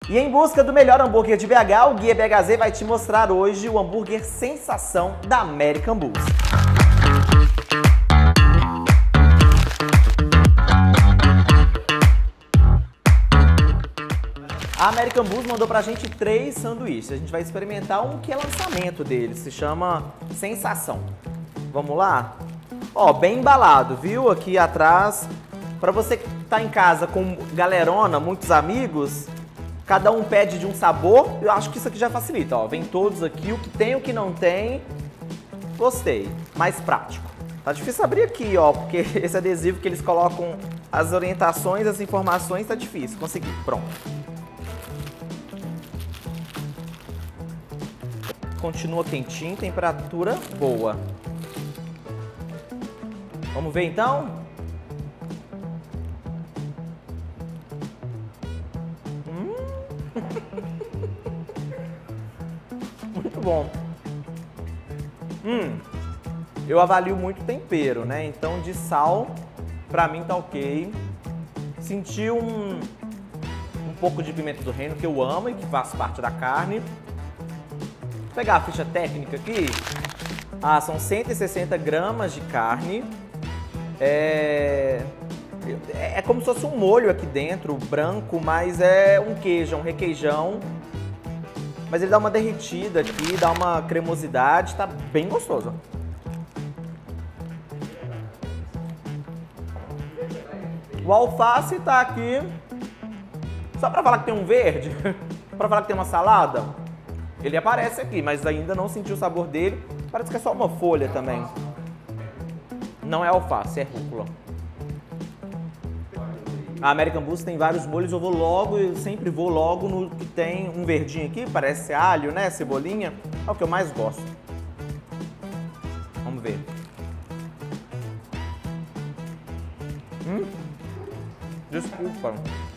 E em busca do melhor hambúrguer de BH, o Guia BHZ vai te mostrar hoje o hambúrguer sensação da American Bulls. A American Bulls mandou pra gente 3 sanduíches. A gente vai experimentar um que é lançamento deles, se chama Sensação. Vamos lá? Ó, bem embalado, viu? Aqui atrás, pra você que tá em casa com galerona, muitos amigos, cada um pede de um sabor. Eu acho que isso aqui já facilita, ó. Vem todos aqui, o que tem, o que não tem. Gostei, mais prático. Tá difícil abrir aqui, ó, porque esse adesivo que eles colocam as orientações, as informações, tá difícil. Consegui, pronto. Continua quentinho, temperatura boa. Vamos ver então? Muito bom. Eu avalio muito tempero, né? Então de sal, pra mim tá ok. Senti um pouco de pimenta do reino, que eu amo e que faz parte da carne. Vou pegar a ficha técnica aqui. Ah, são 160 gramas de carne. É como se fosse um molho aqui dentro, branco, mas é um queijo, um requeijão. Mas ele dá uma derretida aqui, dá uma cremosidade, tá bem gostoso. O alface tá aqui só pra falar que tem um verde, pra falar que tem uma salada. Ele aparece aqui, mas ainda não senti o sabor dele. Parece que é só uma folha também. Não é alface, é rúcula. A American Bulls tem vários molhos, eu sempre vou logo no que tem um verdinho aqui, parece ser alho, né? Cebolinha. É o que eu mais gosto. Vamos ver. Desculpa.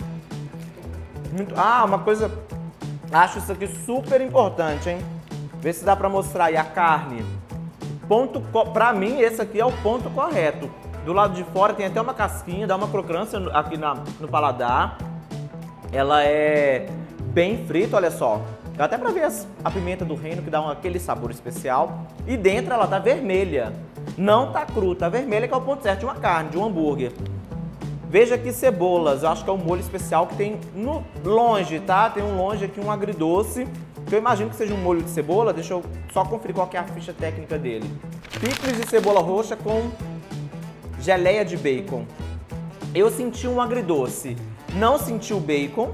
Uma coisa... Acho isso aqui super importante, hein? Vê se dá pra mostrar aí a carne. Pra mim, esse aqui é o ponto correto. Do lado de fora tem até uma casquinha, dá uma crocância aqui no paladar. Ela é bem frita, olha só. Dá até pra ver a pimenta do reino que dá aquele sabor especial. E dentro ela tá vermelha. Não tá cru, tá vermelha, que é o ponto certo de uma carne, de um hambúrguer. Veja aqui cebolas, eu acho que é um molho especial que tem no longe, tá? Tem um longe aqui, um agridoce, que eu imagino que seja um molho de cebola. Deixa eu só conferir qual que é a ficha técnica dele. Picles de cebola roxa com geleia de bacon. Eu senti um agridoce, não senti o bacon.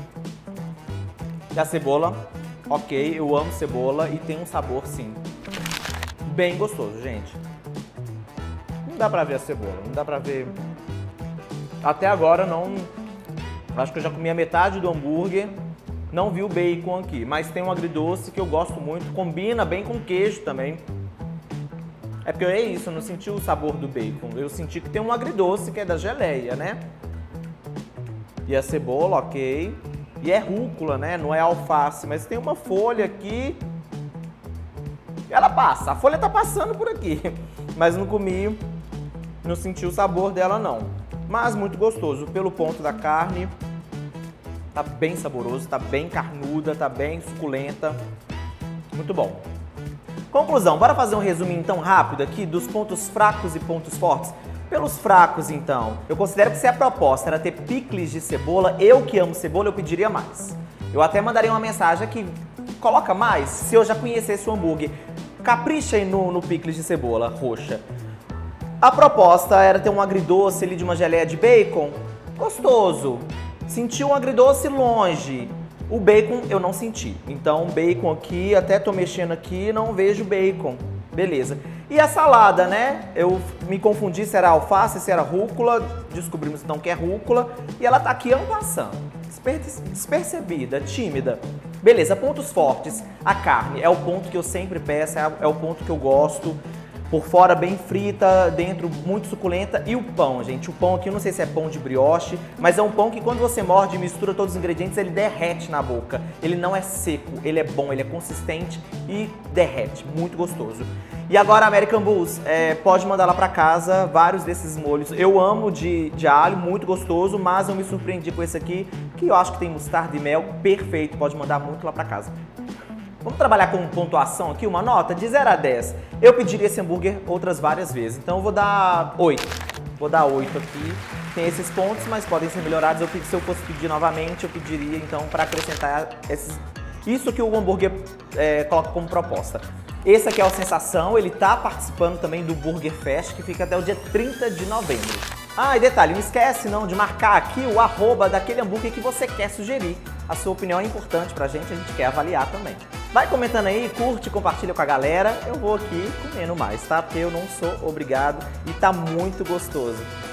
E a cebola, ok, eu amo cebola e tem um sabor sim. Bem gostoso, gente. Não dá pra ver a cebola, não dá pra ver... Até agora não... Acho que eu já comi a metade do hambúrguer, não vi o bacon aqui, mas tem um agridoce que eu gosto muito, combina bem com queijo também. É porque é isso, eu não senti o sabor do bacon, eu senti que tem um agridoce que é da geleia, né? E a cebola, ok. E é rúcula, né? Não é alface, mas tem uma folha aqui. Ela passa, a folha tá passando por aqui, mas não comi, não senti o sabor dela não. Mas muito gostoso, pelo ponto da carne, tá bem saboroso, tá bem carnuda, tá bem suculenta, muito bom. Conclusão, bora fazer um resumo então rápido aqui dos pontos fracos e pontos fortes. Pelos fracos então, eu considero que se a proposta era ter picles de cebola, eu que amo cebola, eu pediria mais. Eu até mandaria uma mensagem aqui, coloca mais, se eu já conhecesse o hambúrguer. Capricha aí no picles de cebola roxa. A proposta era ter um agridoce ali de uma geleia de bacon, gostoso. Senti um agridoce longe. O bacon eu não senti. Então bacon aqui, até tô mexendo aqui, não vejo bacon. Beleza. E a salada, né? Eu me confundi se era alface, se era rúcula. Descobrimos então que é rúcula. E ela tá aqui en passant. Despercebida, tímida. Beleza, pontos fortes. A carne é o ponto que eu sempre peço, é o ponto que eu gosto. Por fora bem frita, dentro muito suculenta. E o pão, gente. O pão aqui, eu não sei se é pão de brioche, mas é um pão que quando você morde e mistura todos os ingredientes, ele derrete na boca. Ele não é seco, ele é bom, ele é consistente e derrete. Muito gostoso. E agora, American Bulls, pode mandar lá pra casa vários desses molhos. Eu amo de alho, muito gostoso, mas eu me surpreendi com esse aqui, que eu acho que tem mostarda e mel, perfeito, pode mandar muito lá pra casa. Vamos trabalhar com pontuação aqui, uma nota de 0 a 10. Eu pediria esse hambúrguer outras várias vezes, então eu vou dar 8. Vou dar 8 aqui. Tem esses pontos, mas podem ser melhorados. Se eu fosse pedir novamente, eu pediria então para acrescentar isso que o hambúrguer coloca como proposta. Esse aqui é o Sensação, ele tá participando também do Burger Fest, que fica até o dia 30 de novembro. Ah, e detalhe, não esquece não de marcar aqui o arroba daquele hambúrguer que você quer sugerir. A sua opinião é importante pra gente, a gente quer avaliar também. Vai comentando aí, curte, compartilha com a galera. Eu vou aqui comendo mais, tá? Porque eu não sou obrigado e tá muito gostoso.